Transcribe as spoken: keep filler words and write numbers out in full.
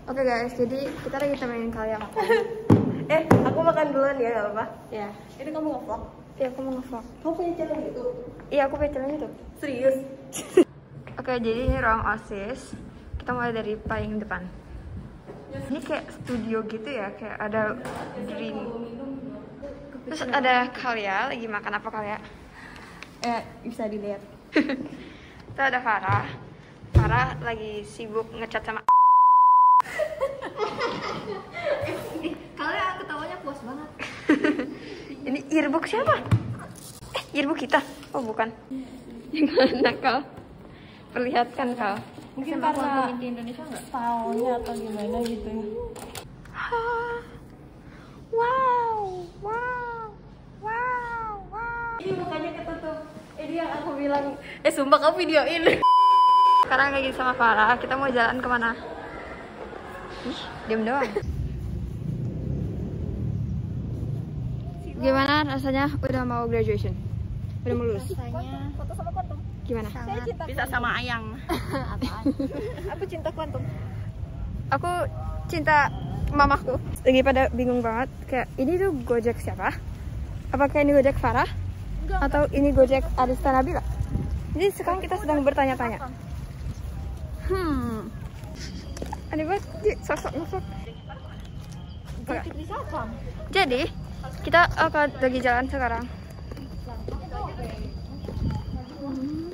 Oke guys, jadi kita lagi temenin kalian makan. Eh, aku makan duluan ya, gak apa-apa? Ya. Ini kamu nge-vlog? Iya, aku mau nge-vlog. Kamu punya channel gitu? Iya, aku punya channel itu. Serius? Oke, jadi ini ruang OSIS. Kita mulai dari paling depan. Ini kayak studio gitu ya, kayak ada green. Terus ada Kalia, lagi makan apa Kalia? Eh, bisa dilihat. Terus ada Farah. Farah lagi sibuk ngecat sama. Kalian ketawanya puas banget. Ini yearbook siapa? Eh, yearbook kita? Oh bukan. Gimana kau? Perlihatkan kau. Mungkin karena di Indonesia nggak tahunnya atau gimana gitu ya. Wow, wow, wow, wow. Ini mukanya ketutup. Ini yang aku bilang. Eh sumpah kamu videoin. Sekarang lagi sama Farah. Kita mau jalan kemana? Ih, diam doang. Gimana rasanya udah mau graduation? Udah mau lulus? Rasanya foto sama kuantum. Gimana? Saya cinta bisa sama Ayang. Apaan? Aku cinta kuantum. Aku cinta mamaku. Lagi pada bingung banget. Kayak ini tuh Gojek siapa? Apakah ini Gojek Farah? Enggak, atau ini Gojek Arista Nabila? Jadi sekarang kita sedang bertanya-tanya. Hmm. Aneh banget, sosok sosok. Jadi kita akan lagi jalan sekarang. Hmm.